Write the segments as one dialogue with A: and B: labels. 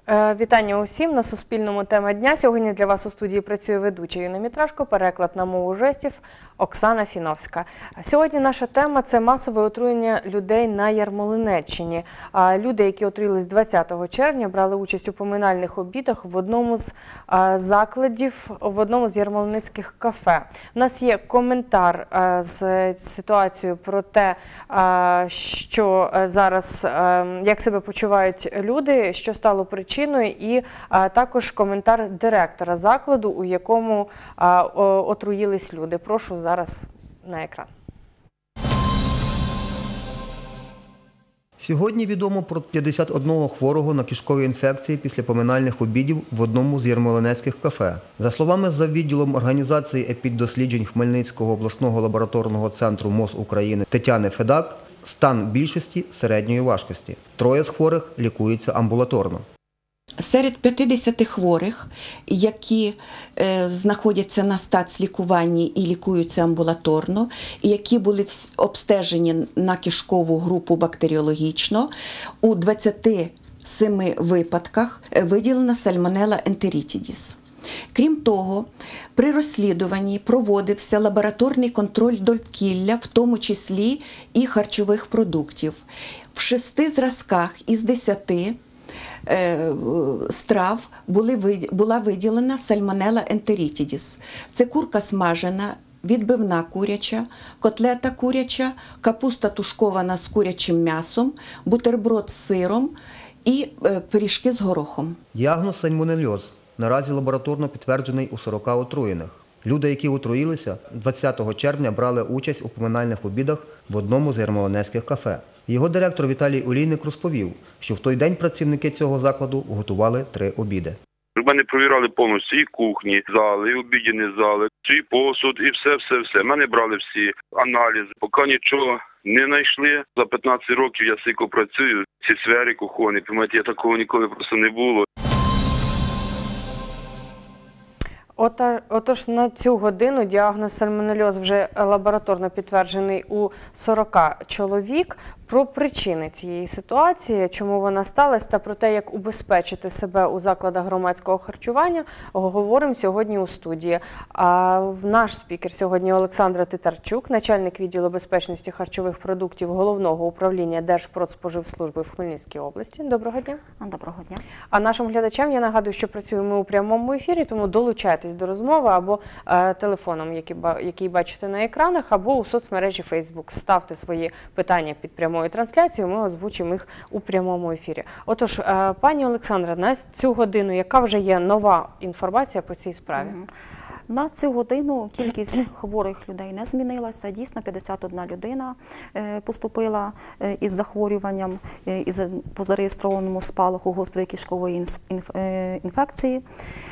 A: Вітання усім на Суспільному. Тема дня. Сьогодні для вас у студії працює ведуча Юна Мітрашко, переклад на мову жестів Оксана Фіновська. Сьогодні наша тема – це масове отруєння людей на Ярмолинеччині. Люди, які отруїлись 20 червня, брали участь у поминальних обідах в одному з закладів, в одному з ярмолинецьких кафе. У нас є коментар з ситуацією про те, що зараз, як себе почувають люди, що стало причиною, і також коментар директора закладу, у якому отруїлись люди. Прошу зараз на екран.
B: Сьогодні відомо про 51 хворого на кишкові інфекції після поминальних обідів в одному з ярмолинецьких кафе. За словами заввідділом організації епіддосліджень Хмельницького обласного лабораторного центру МОЗ України Тетяни Федак, стан більшості середньої важкості. Троє з хворих лікуються амбулаторно.
C: Серед 50 хворих, які знаходяться на стацлікуванні і лікуються амбулаторно, і які були обстежені на кишкову групу бактеріологічно, у 27 випадках виділена сальмонелла ентерітідіс. Крім того, при розслідуванні проводився лабораторний контроль довкілля, в тому числі і харчових продуктів. В 6 зразках із 10 страв була виділена сальмонелла ентерітідіс. Це курка смажена, відбивна куряча, котлета куряча, капуста тушкована з курячим м'ясом, бутерброд з сиром і пиріжки з горохом.
B: Діагноз сальмонельоз наразі лабораторно підтверджений у 40 отруєних. Люди, які отруїлися, 20 червня брали участь у поминальних обідах в одному з ярмолинецьких кафе. Його директор Віталій Олійник розповів, що в той день працівники цього закладу готували 3 обіди.
D: Мене провірали повністю і кухні, зали, і обідні зали, і посуд, і все. Мене брали всі аналізи. Поки нічого не знайшли. За 15 років я стільки працюю. В цій сфері кухонній, я такого ніколи просто не було.
A: Отож, на цю годину діагноз сальмонельоз вже лабораторно підтверджений у 40 чоловік. Про причини цієї ситуації, чому вона сталася, та про те, як убезпечити себе у закладах громадського харчування, говоримо сьогодні у студії. Наш спікер сьогодні Олександра Титарчук, начальник відділу безпечності харчових продуктів Головного управління Держпродспоживслужби в Хмельницькій області. Доброго дня.
E: Доброго дня.
A: А нашим глядачам я нагадую, що працюємо у прямому ефірі, тому долучайтесь до розмови або телефоном, який бачите на екранах, або у соцмережі Facebook. Ставте свої питання під прямою трансляцію, ми озвучимо їх у прямому ефірі. Отож, пані Олександра, на цю годину яка вже є нова інформація по цій справі?
E: На цю годину кількість хворих людей не змінилася. Дійсно, 51 людина поступила із захворюванням по зареєстрованому спалаху гострої кишкової інфекції.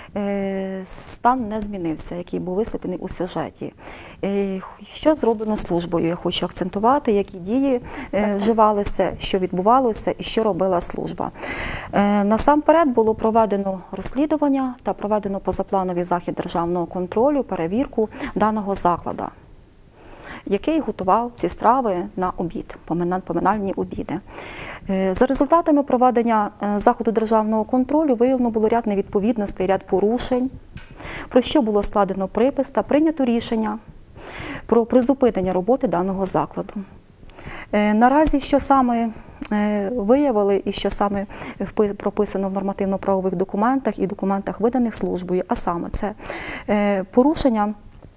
E: Стан не змінився, який був висвітлений у сюжеті. Що зроблено службою, я хочу акцентувати, які дії вживалися, що відбувалося і що робила служба. Насамперед було проведено розслідування та проведено позаплановий захід державного контролю, перевірку даного закладу, який готував ці страви на обід, поминальні обіди. За результатами проведення заходу державного контролю виявлено було ряд невідповідностей, ряд порушень, про що було складено припис та прийнято рішення про призупинення роботи даного закладу. Наразі, що саме виявили і що саме прописано в нормативно-правових документах і документах, виданих службою, а саме це порушення,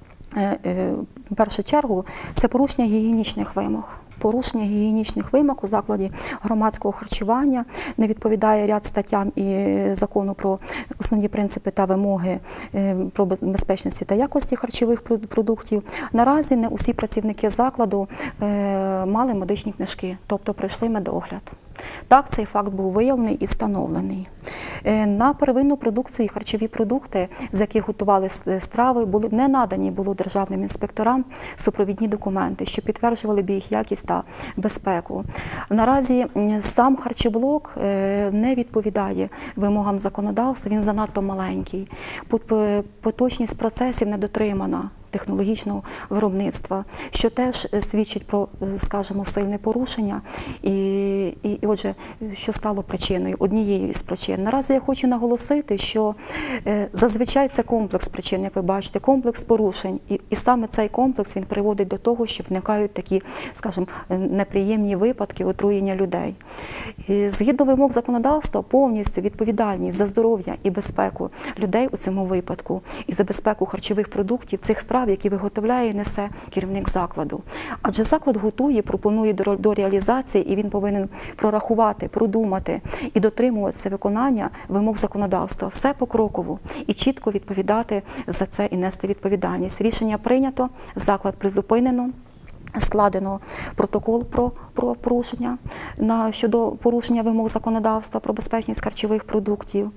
E: в першу чергу, це порушення гігієнічних вимог. Порушення гігієнічних вимог у закладі громадського харчування не відповідає ряд статтям і закону про основні принципи та вимоги про безпечності та якості харчових продуктів. Наразі не усі працівники закладу мали медичні книжки, тобто пройшли медогляд. Так, цей факт був виявлений і встановлений. На первинну продукцію і харчові продукти, з яких готували страви, не надані було державним інспекторам супровідні документи, що підтверджували б їх якість та безпеку. Наразі сам харчоблок не відповідає вимогам законодавства, він занадто маленький. Поточність процесів не дотримана. технологічного виробництва, що теж свідчить про, скажімо, сильне порушення і отже, що стало причиною, однією з причин. Наразі я хочу наголосити, що зазвичай це комплекс причин, як ви бачите, комплекс порушень. І саме цей комплекс, він приводить до того, що виникають такі, скажімо, неприємні випадки отруєння людей. І згідно вимог законодавства, повністю відповідальність за здоров'я і безпеку людей у цьому випадку і за безпеку харчових продуктів, цих страв, які виготовляє, несе керівник закладу. Адже заклад готує, пропонує до реалізації, і він повинен прорахувати, продумати і дотримуватися виконання вимог законодавства. Все покроково і чітко відповідати за це і нести відповідальність. Рішення прийнято, заклад призупинено. Складено протокол про порушення щодо порушення вимог законодавства про безпечність харчових продуктів.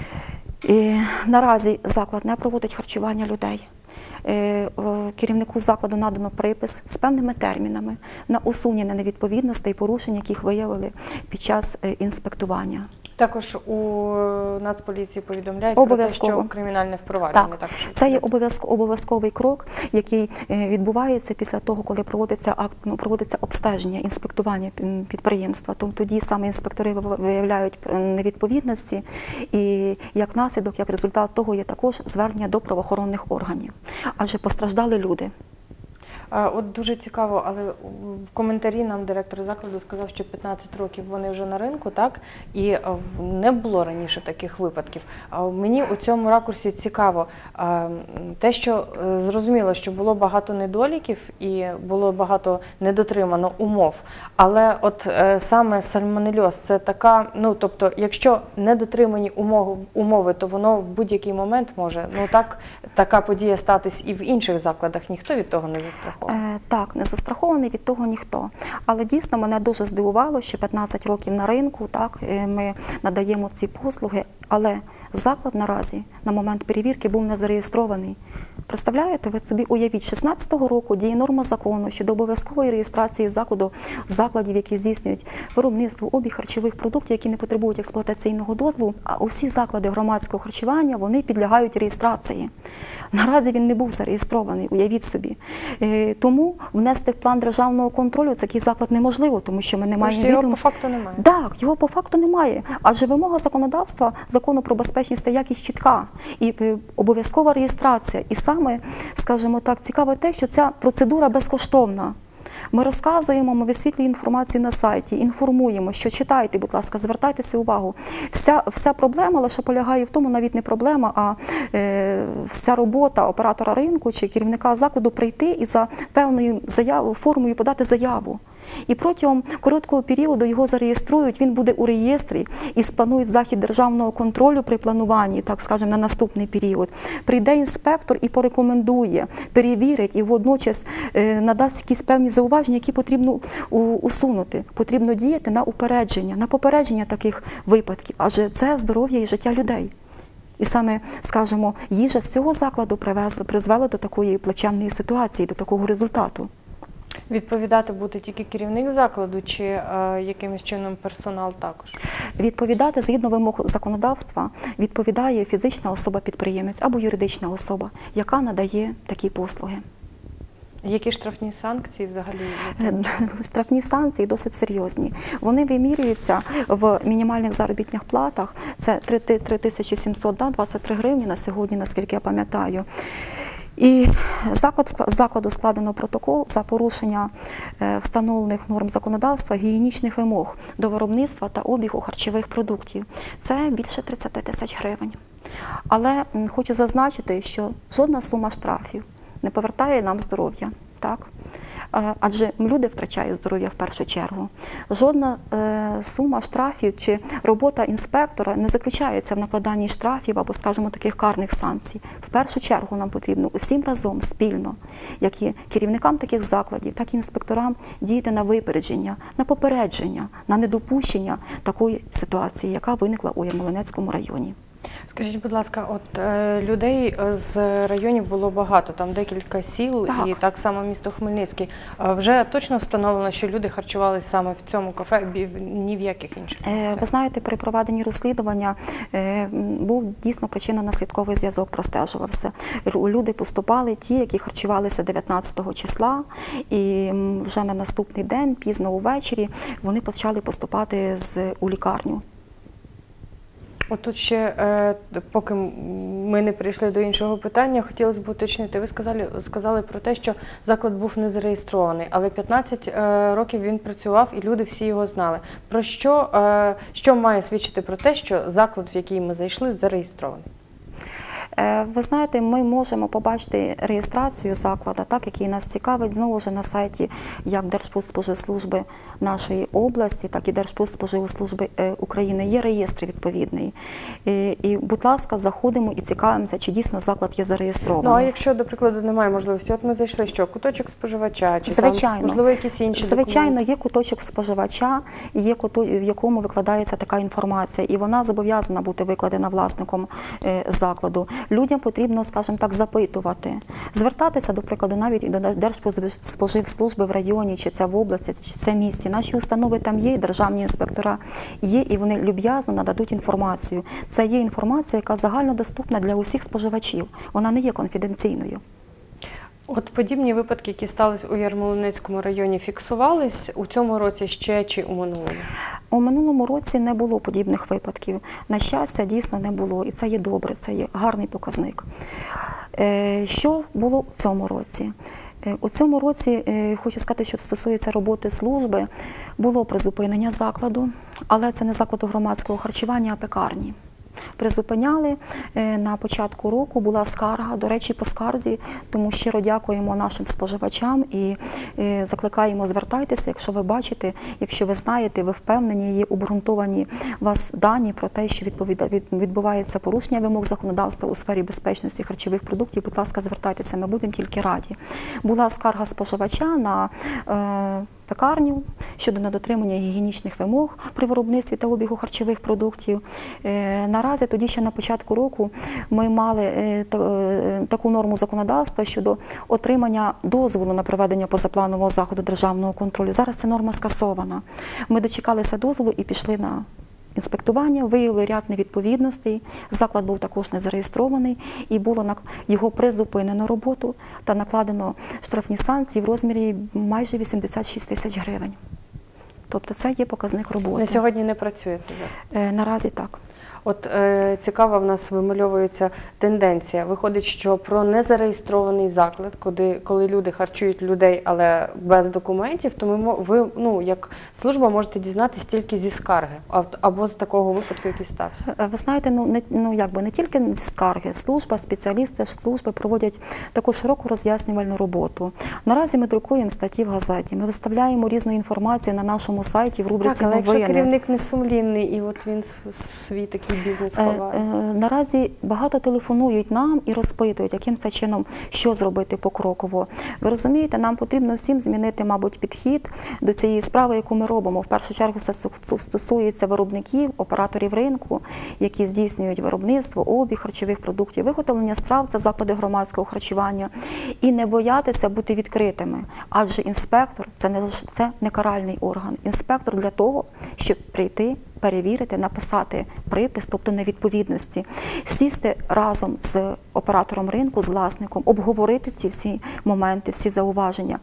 E: І наразі заклад не проводить харчування людей. Керівнику закладу надано припис з певними термінами на усунення невідповідностей і порушень, яких виявили під час інспектування.
A: Також у Нацполіції повідомляють про те, що кримінальне впровадження.
E: Так, це є обов'язковий крок, який відбувається після того, коли проводиться обстеження, інспектування підприємства. Тоді саме інспектори виявляють невідповідності, і як наслідок, як результат того є також звернення до правоохоронних органів. Адже постраждали люди.
A: От дуже цікаво, але в коментарі нам директор закладу сказав, що 15 років вони вже на ринку, так? І не було раніше таких випадків. Мені у цьому ракурсі цікаво те, що зрозуміло, що було багато недоліків і було багато недотримано умов. Але от саме сальмонельоз – це така, тобто, якщо недотримані умови, то воно в будь-який момент може, така подія статись і в інших закладах. Ніхто від того не застрахований.
E: Так, не застрахований від того ніхто. Але дійсно мене дуже здивувало, що 15 років на ринку, так, ми надаємо ці послуги, але заклад наразі на момент перевірки був не зареєстрований. Представляєте, ви собі уявіть, 16-го року діє норма закону щодо обов'язкової реєстрації закладів, які здійснюють виробництво, обіг харчових продуктів, які не потребують експлуатаційного дозволу, а усі заклади громадського харчування, вони підлягають реєстрації. Наразі він не був зареєстрований, уявіть собі. Тому внести в план державного контролю такий заклад неможливо, тому що ми не маємо відомо.
A: Його по факту немає.
E: Так, його по факту немає. Адже вимога законодавства, закону про безпечність та якість чітка. І обов'язкова реєстрація. І саме, скажімо так, цікаве те, що ця процедура безкоштовна. Ми розказуємо, ми висвітлюємо інформацію на сайті, інформуємо, що читайте, будь ласка, звертайтеся увагу. Вся проблема лише полягає в тому, навіть не проблема, а вся робота оператора ринку чи керівника закладу прийти і за певною формою подати заяву. І протягом короткого періоду його зареєструють, він буде у реєстрі і спланують захід державного контролю при плануванні, так скажемо, на наступний період. Прийде інспектор і порекомендує, перевірить і водночас надасть якісь певні зауваження, які потрібно усунути. Потрібно діяти на попередження таких випадків, адже це здоров'я і життя людей. І саме, скажімо, їжа з цього закладу призвела до такої плачевної ситуації, до такого результату.
A: Відповідати буде тільки керівник закладу чи якимось чином персонал також?
E: Відповідати згідно вимог законодавства відповідає фізична особа-підприємець або юридична особа, яка надає такі послуги.
A: Які штрафні санкції взагалі?
E: Штрафні санкції досить серйозні. Вони вимірюються в мінімальних заробітних платах. Це 3723 гривні на сьогодні, наскільки я пам'ятаю. І закладу складено протокол за порушення встановлених норм законодавства, гігієнічних вимог до виробництва та обігу харчових продуктів. Це більше 30 тисяч гривень. Але хочу зазначити, що жодна сума штрафів не повертає нам здоров'я, так? Адже люди втрачають здоров'я в першу чергу. Жодна сума штрафів чи робота інспектора не заключається в накладанні штрафів або, скажімо, таких карних санкцій. В першу чергу нам потрібно усім разом, спільно, як і керівникам таких закладів, так і інспекторам діяти на випередження, на попередження, на недопущення такої ситуації, яка виникла у Ярмолинецькому районі.
A: Скажіть, будь ласка, от людей з районів було багато, там декілька сіл
E: Так.
A: і так само місто Хмельницький. Вже точно встановлено, що люди харчувалися саме в цьому кафе, ні в яких інших
E: Ви
A: місцях?
E: знаєте, при проведенні розслідування був дійсно причинно-наслідковий зв'язок простежувався. Люди поступали, ті, які харчувалися 19 числа, і вже на наступний день, пізно увечері, вони почали поступати у лікарню.
A: От тут ще, поки ми не прийшли до іншого питання, хотілося б уточнити. Ви сказали про те, що заклад був не зареєстрований, але 15 років він працював і люди всі його знали. Про що має свідчити про те, що заклад, в який ми зайшли, зареєстрований?
E: Ви знаєте, ми можемо побачити реєстрацію закладу, так, який нас цікавить, знову ж на сайті як Держпродспоживслужби нашої області, так і Держпродспоживслужби України. Є реєстр відповідний. І, будь ласка, заходимо і цікавимося, чи дійсно заклад є зареєстрований.
A: Ну, а якщо, до прикладу, немає можливості, от ми зайшли, що, куточок споживача, чи
E: Звичайно.
A: там, можливо, якісь інші
E: Звичайно,
A: документи?
E: є куточок споживача, є в якому викладається така інформація, і вона зобов'язана бути викладена власником закладу. Людям потрібно, скажімо так, запитувати, звертатися, до прикладу, навіть і до Держспоживслужби в районі, чи це в області, чи це в місті. Наші установи там є, і державні інспектора є, і вони люб'язно нададуть інформацію. Це є інформація, яка загальнодоступна для усіх споживачів. Вона не є конфіденційною.
A: От подібні випадки, які сталися у Ярмолинецькому районі, фіксувались у цьому році ще чи у минулому?
E: У минулому році не було подібних випадків. На щастя, дійсно не було. І це є добре, це є гарний показник. Що було у цьому році? У цьому році, хочу сказати, що стосується роботи служби, було призупинення закладу, але це не закладу громадського харчування, а пекарні. Призупиняли на початку року, була скарга, до речі, по скарзі, тому щиро дякуємо нашим споживачам і закликаємо, звертайтеся, якщо ви бачите, якщо ви знаєте, ви впевнені, є обґрунтовані у вас дані про те, що відбувається порушення вимог законодавства у сфері безпечності харчових продуктів, будь ласка, звертайтеся, ми будемо тільки раді. Була скарга споживача на пекарню щодо недотримання гігієнічних вимог при виробництві та обігу харчових продуктів. Наразі, тоді ще на початку року, ми мали таку норму законодавства щодо отримання дозволу на проведення позапланового заходу державного контролю. Зараз ця норма скасована. Ми дочекалися дозволу і пішли на інспектування, виявили ряд невідповідностей, заклад був також не зареєстрований і було його призупинено роботу та накладено штрафні санкції в розмірі майже 86 тисяч гривень. Тобто це є показник роботи.
A: На сьогодні не працює це зараз?
E: Наразі так.
A: От цікава в нас вимальовується тенденція. Виходить, що про незареєстрований заклад, коли люди харчують людей, але без документів, то ви, як служба, можете дізнатися тільки зі скарги або з такого випадку, який стався.
E: Ви знаєте, не тільки зі скарги. Служба, спеціалісти служби проводять таку широку роз'яснювальну роботу. Наразі ми друкуємо статті в газеті, ми виставляємо різну інформацію на нашому сайті в рубриці
A: Так, але
E: «Новини».
A: якщо керівник не сумлінний і от він свій такий бізнес ховає.
E: Наразі багато телефонують нам і розпитують, яким це чином, що зробити покроково. Ви розумієте, нам потрібно всім змінити, мабуть, підхід до цієї справи, яку ми робимо. В першу чергу це стосується виробників, операторів ринку, які здійснюють виробництво, обіг харчових продуктів, виготовлення страв, це заклади громадського харчування. І не боятися бути відкритими, адже інспектор – це не каральний орган. Інспектор для того, щоб прийти, перевірити, написати припис, тобто невідповідності, сісти разом з оператором ринку, з власником, обговорити ці всі моменти, всі зауваження.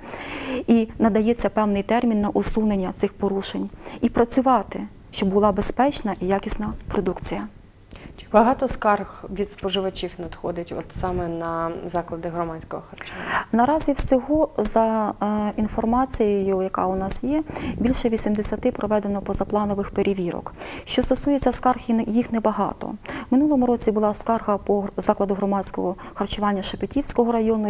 E: І надається певний термін на усунення цих порушень. І працювати, щоб була безпечна і якісна продукція.
A: Чи багато скарг від споживачів надходить от саме на заклади громадського харчування?
E: Наразі всього, за інформацією, яка у нас є, більше 80 проведено позапланових перевірок. Що стосується скарг, їх небагато. В минулому році була скарга по закладу громадського харчування Шепетівського району,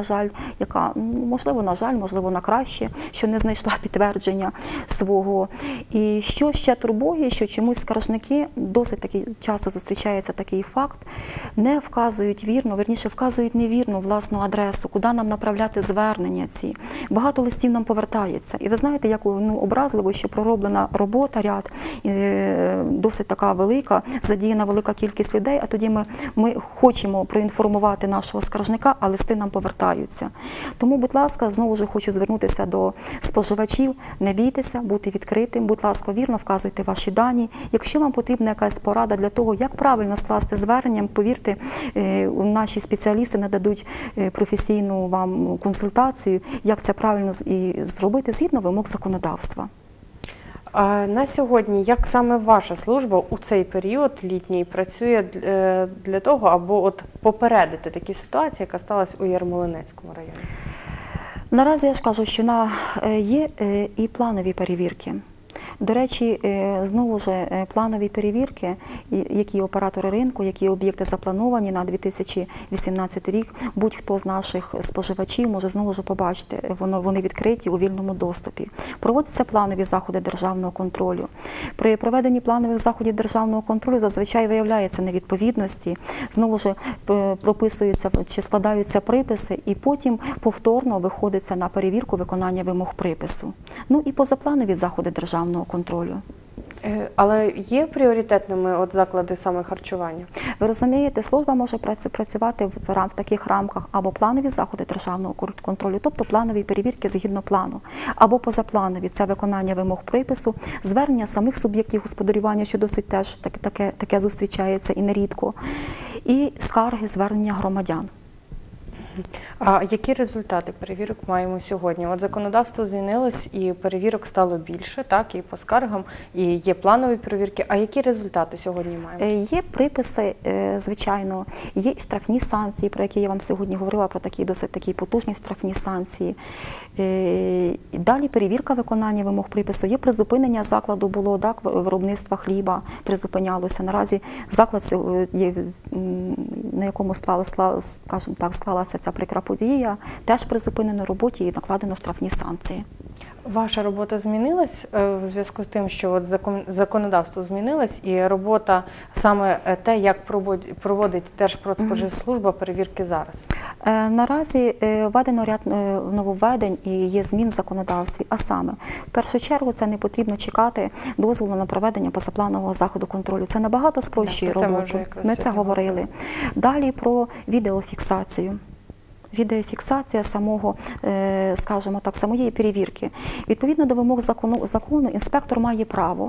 E: яка, можливо, на жаль, можливо, на краще, що не знайшла підтвердження свого. І що ще турбує, що чомусь скаржники досить таки часто зустрічаються зустрічається такий факт, не вказують вірно, верніше вказують невірно власну адресу, куди нам направляти звернення ці. Багато листів нам повертається. І ви знаєте, як образливо, що пророблена робота, ряд, досить така велика, задіяна велика кількість людей, а тоді ми хочемо проінформувати нашого скаржника, а листи нам повертаються. Тому, будь ласка, знову ж хочу звернутися до споживачів, не бійтеся, бути відкритим, будь ласка, вірно вказуйте ваші дані. Якщо вам потрібна якась порада для того, як правильно скласти звернення, повірте, наші спеціалісти нададуть професійну вам консультацію, як це правильно зробити згідно вимог законодавства.
A: А на сьогодні, як саме ваша служба у цей період літній працює для того, аби от попередити такі ситуації, яка сталася у Ярмолинецькому районі?
E: Наразі я ж кажу, що є і планові перевірки. До речі, знову ж планові перевірки, які оператори ринку, які об'єкти заплановані на 2018 рік, будь-хто з наших споживачів може знову ж побачити, вони відкриті у вільному доступі. Проводяться планові заходи державного контролю. При проведенні планових заходів державного контролю зазвичай виявляються невідповідності, знову ж прописуються чи складаються приписи, і потім повторно виходиться на перевірку виконання вимог припису. Ну і позапланові заходи державного контролю.
A: Але є пріоритетними от заклади саме харчування?
E: Ви розумієте, служба може працювати в таких рамках або планові заходи державного контролю, тобто планові перевірки згідно плану, або позапланові – це виконання вимог припису, звернення самих суб'єктів господарювання, що досить теж таке зустрічається і нерідко, і скарги, звернення громадян.
A: А які результати перевірок маємо сьогодні? От законодавство змінилось і перевірок стало більше, так, і по скаргам, і є планові перевірки. А які результати сьогодні маємо?
E: Є приписи, звичайно, є і штрафні санкції, про які я вам сьогодні говорила, про такі досить такі потужні штрафні санкції. Далі перевірка виконання вимог припису. Є призупинення закладу було, так, виробництва хліба призупинялося. Наразі заклад, на якому склалася ця прикра подія, теж призупинено роботі і накладено штрафні санкції.
A: Ваша робота змінилась в зв'язку з тим, що от законодавство змінилось, і робота саме те, як проводить Держпродспоживслужба перевірки зараз?
E: Наразі введено ряд нововведень і є змін в законодавстві, а саме, в першу чергу, це не потрібно чекати дозволу на проведення позапланового заходу контролю. Це набагато спрощує роботу. Ми це говорили. Далі про відеофіксацію. Відеофіксація скажімо так, самої перевірки. Відповідно до вимог закону, інспектор має право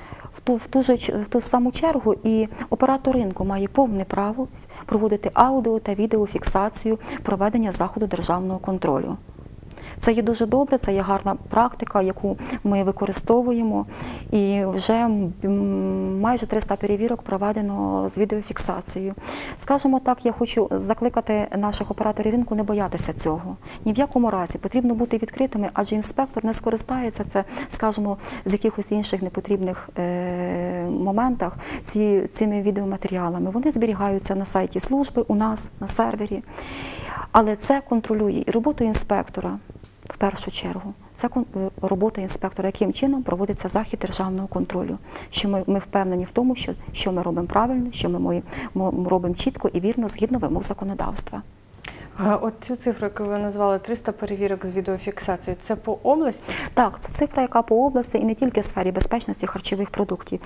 E: в ту саму чергу, і оператор ринку має повне право проводити аудіо та відеофіксацію проведення заходу державного контролю. Це є дуже добре, це є гарна практика, яку ми використовуємо, і вже майже 300 перевірок проведено з відеофіксацією. Скажімо так, я хочу закликати наших операторів ринку не боятися цього. Ні в якому разі потрібно бути відкритими, адже інспектор не скористається це, скажімо, з якихось інших непотрібних моментах цими відеоматеріалами. Вони зберігаються на сайті служби, у нас, на сервері, але це контролює і роботу інспектора. В першу чергу, це робота інспектора, яким чином проводиться захід державного контролю. Що ми впевнені в тому, що ми робимо правильно, що ми робимо чітко і вірно згідно вимог законодавства.
A: От цю цифру, яку ви назвали, 300 перевірок з відеофіксацією, це по області?
E: Так, це цифра, яка по області і не тільки в сфері безпечності харчових продуктів.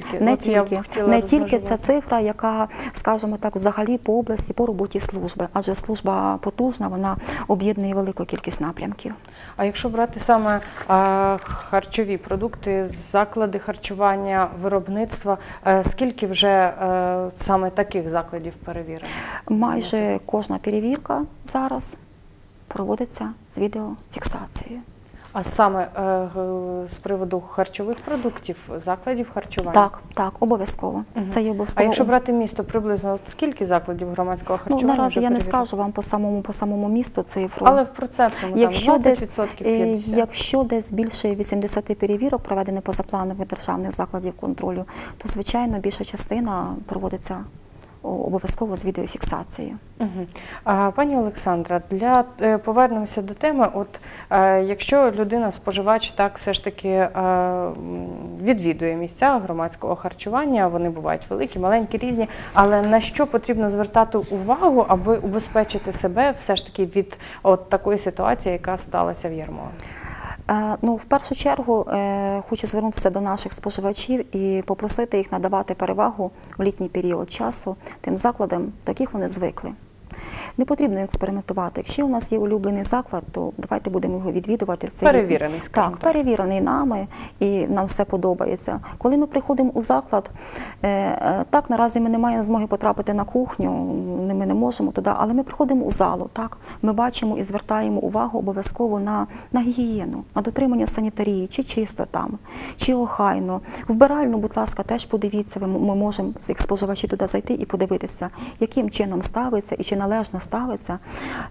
E: Не тільки це цифра, яка, скажімо так, взагалі по області, по роботі служби, адже служба потужна, вона об'єднує велику кількість напрямків.
A: А якщо брати саме харчові продукти, заклади харчування, виробництва, скільки вже саме таких закладів перевірено?
E: Майже кожна перевірка зараз проводиться з відеофіксацією.
A: А саме з приводу харчових продуктів, закладів харчування?
E: Так, обов'язково. Це є обов'язково.
A: А якщо брати місто, приблизно скільки закладів громадського харчування?
E: Наразі я не скажу вам по самому місту цифру.
A: Але в процентному,
E: якщо
A: 20%, 50%?
E: Якщо десь більше 80 перевірок проведено позапланових державних закладів контролю, то, звичайно, більша частина проводиться обов'язково з відеофіксацією.
A: Угу. Пані Олександра, повернемося до теми. От якщо людина-споживач так все ж таки відвідує місця громадського харчування, вони бувають великі, маленькі, різні, але на що потрібно звертати увагу, аби убезпечити себе все ж таки від от такої ситуації, яка сталася в Ярмолинці?
E: Ну, в першу чергу хочу звернутися до наших споживачів і попросити їх надавати перевагу в літній період часу тим закладам, до яких вони звикли. Не потрібно експериментувати. Якщо у нас є улюблений заклад, то давайте будемо його відвідувати. В цей
A: перевірений, скажімо
E: так. Перевірений нами, і нам все подобається. Коли ми приходимо у заклад, так, наразі ми не маємо змоги потрапити на кухню, ми не можемо туди, але ми приходимо у залу, так, ми бачимо і звертаємо увагу обов'язково на гігієну, на дотримання санітарії, чи чисто там, чи охайно. Вбиральну, будь ласка, теж подивіться, ми можемо, як споживачі, туди зайти і подивитися, яким чином ставиться і чи належно ставиться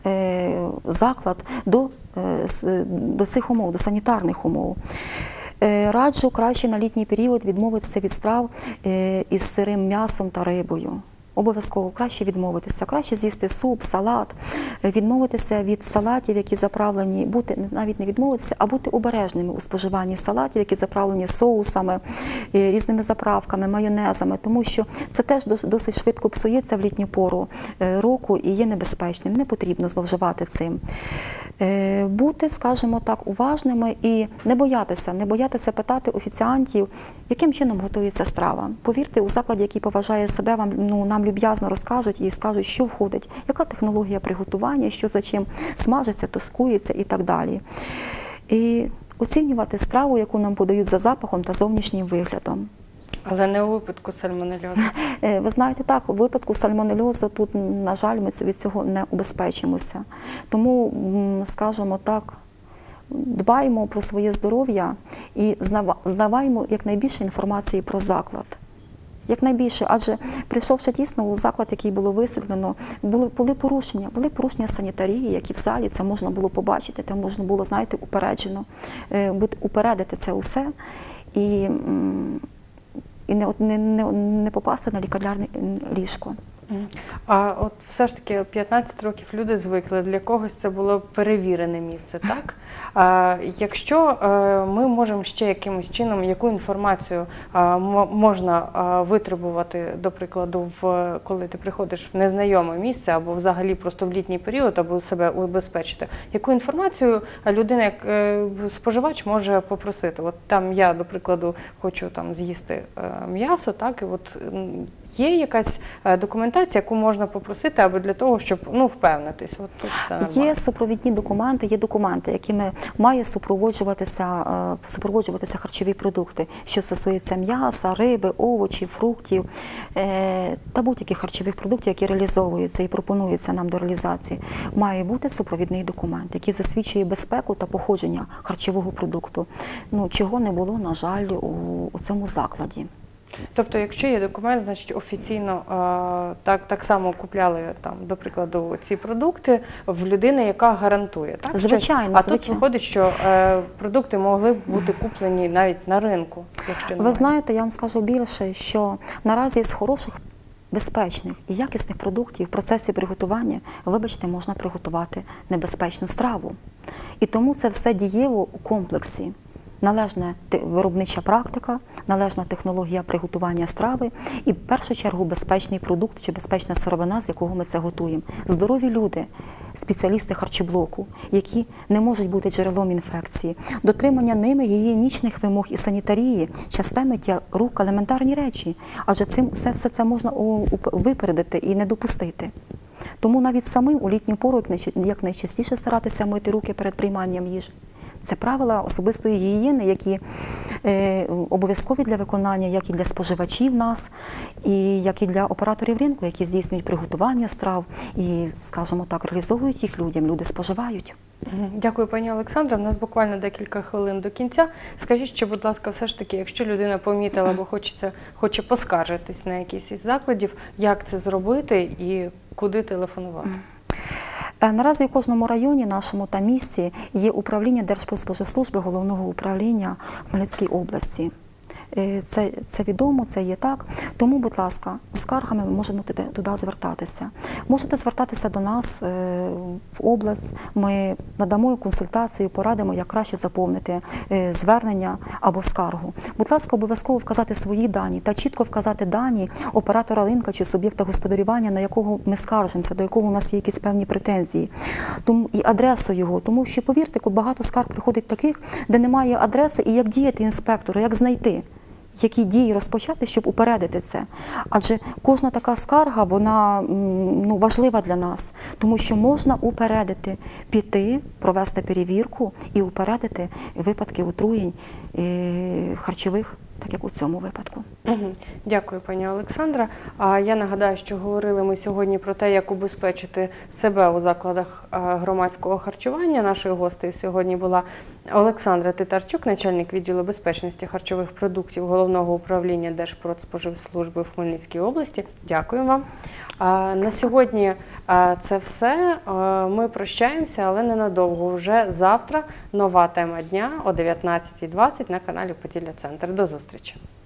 E: заклад до цих умов, до санітарних умов. Раджу краще на літній період відмовитися від страв із сирим м'ясом та рибою. Обов'язково краще відмовитися, краще з'їсти суп, салат, відмовитися від салатів, які заправлені, навіть не відмовитися, а бути обережними у споживанні салатів, які заправлені соусами, різними заправками, майонезами, тому що це теж досить швидко псується в літню пору року і є небезпечним, не потрібно зловживати цим. Бути, скажімо так, уважними і не боятися питати офіціантів, яким чином готується страва. Повірте, у закладі, який поважає себе, нам люб'язно розкажуть і скажуть, що входить, яка технологія приготування, що за чим смажиться, тушкується і так далі. І оцінювати страву, яку нам подають за запахом та зовнішнім виглядом.
A: Але не у випадку сальмонельозу.
E: Ви знаєте, так, у випадку сальмонельозу тут, на жаль, ми від цього не убезпечимося. Тому, скажімо так, дбаємо про своє здоров'я і знаваємо якнайбільше інформації про заклад. Якнайбільше, адже прийшовши дійсно у заклад, який було висвітлено, були порушення санітарії, які в залі, це можна було побачити, це можна було, знаєте, упередити це усе і не попасти на лікарняне ліжко.
A: А от все ж таки 15 років люди звикли, для когось це було перевірене місце, так? Якщо ми можемо ще якимось чином, яку інформацію можна витребувати, до прикладу, коли ти приходиш в незнайоме місце, або взагалі просто в літній період, або себе убезпечити, яку інформацію людина, як споживач, може попросити? От там я, до прикладу, хочу там з'їсти м'ясо, так, і от є якась документація, яку можна попросити, аби для того, щоб впевнитись? От тут все нормально.
E: Є супровідні документи, є документи, якими має супроводжуватися харчові продукти, що стосується м'яса, риби, овочів, фруктів та будь-яких харчових продуктів, які реалізовуються і пропонуються нам до реалізації. Має бути супровідний документ, який засвідчує безпеку та походження харчового продукту. Чого не було, на жаль, у цьому закладі.
A: Тобто, якщо є документ, значить офіційно так само купляли, там, до прикладу, ці продукти в людини, яка гарантує, так?
E: Звичайно.
A: Тут виходить, що продукти могли б бути куплені навіть на ринку, якщо немає.
E: Ви знаєте, я вам скажу більше, що наразі з хороших, безпечних і якісних продуктів в процесі приготування, вибачте, можна приготувати небезпечну страву. І тому це все дієво у комплексі. Належна виробнича практика, належна технологія приготування страви і, в першу чергу, безпечний продукт чи безпечна сировина, з якого ми це готуємо. Здорові люди, спеціалісти харчоблоку, які не можуть бути джерелом інфекції, дотримання ними гігієнічних вимог і санітарії, часте миття рук, елементарні речі, адже все це можна випередити і не допустити. Тому навіть самим у літню пору якнайчастіше старатися мити руки перед прийманням їжі. Це правила особистої гігієни, які обов'язкові для виконання, як і для споживачів нас, і як і для операторів ринку, які здійснюють приготування страв і, скажімо так, реалізовують їх людям, люди споживають.
A: Дякую, пані Олександра. У нас буквально декілька хвилин до кінця. Скажіть ще, будь ласка, все ж таки, якщо людина помітила або хоче поскаржитись на якийсь із закладів, як це зробити і куди телефонувати?
E: Наразі у кожному районі нашому та місті є управління Держпродспоживслужби Головного управління в Хмельницькій області. Це відомо, це є так. Тому, будь ласка, з скаргами ви можете туди звертатися. Можете звертатися до нас в область, ми надамо консультацію, порадимо, як краще заповнити звернення або скаргу. Будь ласка, обов'язково вказати свої дані та чітко вказати дані оператора ринку чи суб'єкта господарювання, на якого ми скаржимося, до якого у нас є якісь певні претензії. Тому і адресу його, тому що, повірте, багато скарг приходить таких, де немає адреси, і як діяти інспектору, як знайти, які дії розпочати, щоб упередити це. Адже кожна така скарга, вона важлива для нас, тому що можна упередити, піти, провести перевірку і упередити випадки отруєнь харчових, так як у цьому випадку.
A: Дякую, пані Олександра. Я нагадаю, що говорили ми сьогодні про те, як убезпечити себе у закладах громадського харчування. Нашою гостею сьогодні була Олександра Титарчук, начальник відділу безпечності харчових продуктів Головного управління Держпродспоживслужби в Хмельницькій області. Дякую вам. На сьогодні це все. Ми прощаємося, але ненадовго. Вже завтра нова тема дня о 19:20 на каналі Поділля Центр. До зустрічі.